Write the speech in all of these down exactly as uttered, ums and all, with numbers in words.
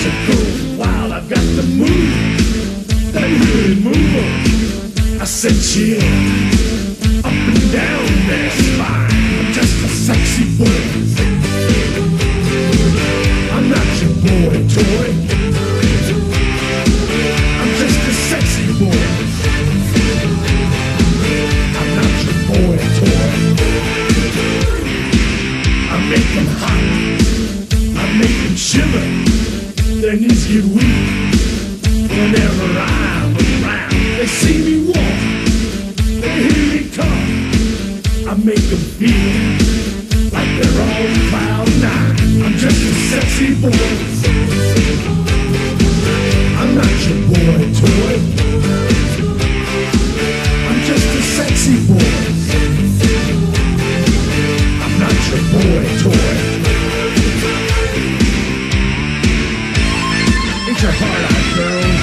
to go wild, I've got to move, that really move 'em. I said chill, up and down their spine. I'm just a sexy boy, I'm not your boy toy. I'm just a sexy boy, I'm not your boy toy. I make them hot, I make them shiver, their knees get weak whenever I'm around. They see me walk, they hear me talk, I make them feel like they're on cloud nine. I'm just a sexy boy, I'm not your boy toy. I'm just a sexy boy, I'm not your boy toy. Ain't your heart out, girls?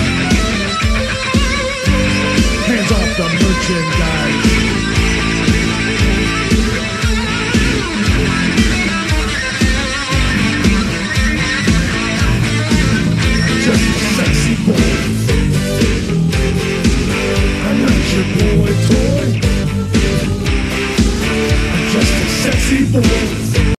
Hands off the merchandise. Just a sexy boy.